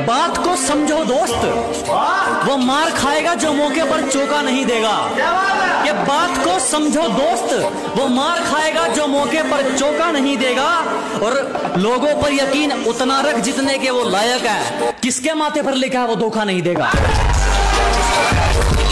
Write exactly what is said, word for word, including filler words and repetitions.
बात को समझो दोस्त, वो मार खाएगा जो मौके पर चौका नहीं देगा। ये बात को समझो दोस्त, वो मार खाएगा जो मौके पर चौका नहीं देगा। और लोगों पर यकीन उतना रख जितने के वो लायक है। किसके माथे पर लिखा है वो धोखा नहीं देगा।